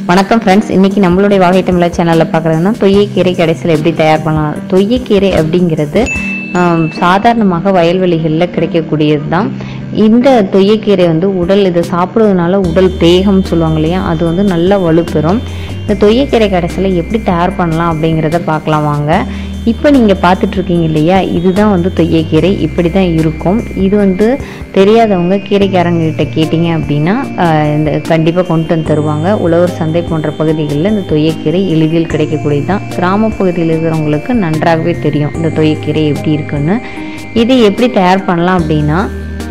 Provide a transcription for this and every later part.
வணக்கம் ஃப்ரெண்ட்ஸ், இன்றைக்கி நம்மளுடைய வாகை தமிழா சேனலில் பார்க்குறதுன்னா தொய்யை கீரை கடைசியில் எப்படி தயார் பண்ணலாம். தொய்யை கீரை அப்படிங்கிறது சாதாரணமாக வயல்வெளிகளில் கிடைக்கக்கூடியது தான். இந்த தொய்யக்கீரை உடல் இதை சாப்பிட்றதுனால உடல் தேகம்னு சொல்லுவாங்க இல்லையா, அது நல்லா வலுப்பெறும். இந்த தொய்யக்கீரை கடைசியில் எப்படி தயார் பண்ணலாம் அப்படிங்கிறத பார்க்கலாம் வாங்க. இப்போ நீங்கள் பார்த்துட்ருக்கீங்க இல்லையா, இதுதான் தொய்யக்கீரை. இப்படி தான் இருக்கும். இது தெரியாதவங்க கீரைக்காரங்ககிட்ட கேட்டிங்க அப்படின்னா இந்த கண்டிப்பாக கொண்டு வந்து தருவாங்க. உழவர் சந்தை போன்ற பகுதிகளில் இந்த தொய்யக்கீரை எளிதில் கிடைக்கக்கூடியது தான். கிராமப்பகுதியில் இருக்கிறவங்களுக்கு நன்றாகவே தெரியும் இந்த தொய்யக்கீரை எப்படி இருக்குன்னு. இதை எப்படி தயார் பண்ணலாம் அப்படின்னா,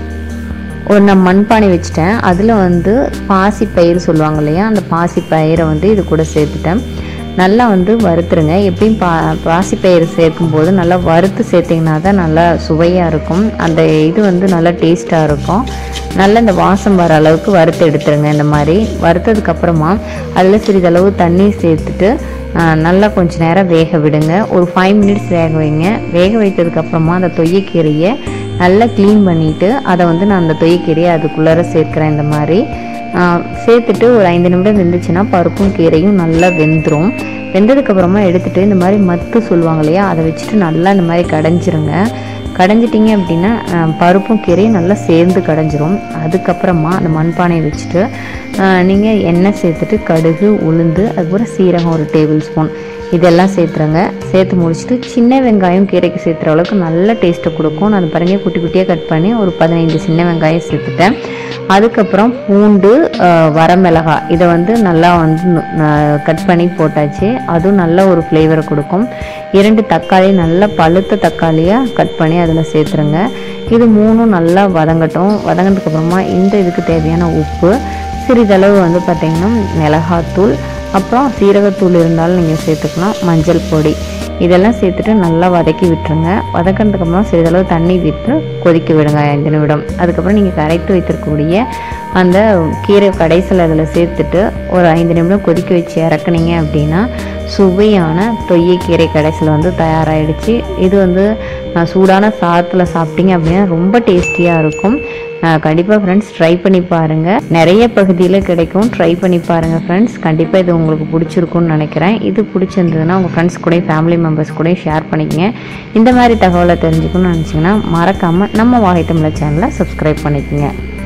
நான் மண்பானை வச்சுட்டேன். அதில் பாசி பயிர் சொல்லுவாங்க இல்லையா, அந்த பாசி பயிரை இது கூட சேர்த்துட்டேன். நல்லா வறுத்துருங்க. எப்பயும் பாசிப்பயிறு சேர்க்கும்போது நல்லா வறுத்து சேர்த்திங்கன்னா தான் நல்லா சுவையாக இருக்கும். அந்த இது நல்லா டேஸ்ட்டாக இருக்கும். நல்லா இந்த வாசம் வர அளவுக்கு வறுத்து எடுத்துருங்க. இந்த மாதிரி வறுத்ததுக்கப்புறமா அதில் சிறிதளவு தண்ணி சேர்த்துட்டு நல்லா கொஞ்சம் நேரம் வேக விடுங்க. ஒரு 5 மினிட்ஸ் வேக வைங்க. வேக வைத்ததுக்கப்புறமா அந்த தொய்யக்கீரையை நல்லா க்ளீன் பண்ணிவிட்டு அதை நான் அந்த தொய்யக்கீரையை அதுக்குள்ளார சேர்க்குறேன். இந்த மாதிரி சேர்த்துட்டு ஒரு 5 நிமிடம் வெந்துச்சுன்னா பருப்பும் கீரையும் நல்லா வெந்துடும். வெந்ததுக்கப்புறமா எடுத்துகிட்டு இந்த மாதிரி மத்து சொல்லுவாங்க இல்லையா, அதை வச்சுட்டு நல்லா இந்த மாதிரி கடைஞ்சிருங்க. கடைஞ்சிட்டிங்க அப்படின்னா பருப்பும் கீரையும் நல்லா சேர்ந்து கடைஞ்சிரும். அதுக்கப்புறமா அந்த மண்பானையை வச்சுட்டு நீங்கள் எண்ணெய் சேர்த்துட்டு கடுகு, உளுந்து, அதுக்கப்புறம் சீரகம் 1 டேபிள் ஸ்பூன் இதெல்லாம் சேர்த்துருங்க. சேர்த்து முடிச்சுட்டு சின்ன வெங்காயம் கீரைக்கு சேர்த்துற அளவுக்கு நல்ல டேஸ்ட்டை கொடுக்கும். நான் பாருங்கள் குட்டி குட்டியாக கட் பண்ணி ஒரு 15 சின்ன வெங்காயம் சேர்த்துட்டேன். அதுக்கப்புறம் பூண்டு, வரமிளகாய் இதை நல்லா கட் பண்ணி போட்டாச்சு. அதுவும் நல்ல ஒரு ஃப்ளேவரை கொடுக்கும். 2 தக்காளி நல்லா பழுத்த தக்காளியாக கட் பண்ணி அதில் சேர்த்துருங்க. இது 3 நல்லா வதங்கட்டும். வதங்கினதுக்கப்புறமா இந்த இதுக்கு தேவையான உப்பு, சிறிதளவு பார்த்திங்கன்னா மிளகாத்தூள், அப்புறம் சீரகத்தூள் இருந்தாலும் நீங்கள் சேர்த்துக்கலாம், மஞ்சள் பொடி இதெல்லாம் சேர்த்துட்டு நல்லா வதக்கி விட்டுருங்க. வதக்கினதுக்கப்புறம் சிறிதளவு தண்ணி விட்டு கொதிக்க விடுங்க 5 நிமிடம். அதுக்கப்புறம் நீங்கள் கரைத்து வைத்திருக்கக்கூடிய அந்த கீரை கடைசியில் அதில் சேர்த்துட்டு ஒரு 5 நிமிடம் கொதிக்க வச்சு இறக்குனீங்க அப்படின்னா சுவையான தொய்யக்கீரை கடைசியில் தயாராகிடுச்சு. இது சூடான சாதத்தில் சாப்பிட்டீங்க அப்படின்னா ரொம்ப டேஸ்டியாக இருக்கும். கண்டிப்பாக ஃப்ரெண்ட்ஸ் ட்ரை பண்ணி பாருங்கள். நிறைய பகுதியில் கிடைக்கும். ட்ரை பண்ணி பாருங்கள் ஃப்ரெண்ட்ஸ். கண்டிப்பாக இது உங்களுக்கு பிடிச்சிருக்குன்னு நினைக்கிறேன். இது பிடிச்சிருந்ததுன்னா உங்கள் ஃப்ரெண்ட்ஸ் கூட, ஃபேமிலி மெம்பர்ஸ் கூட ஷேர் பண்ணிக்கங்க. இந்த மாதிரி தகவலை தெரிஞ்சுக்கணும்னு நினச்சிங்கன்னா மறக்காமல் நம்ம வாகை தமிழா சேனலை சப்ஸ்கிரைப் பண்ணிக்கோங்க.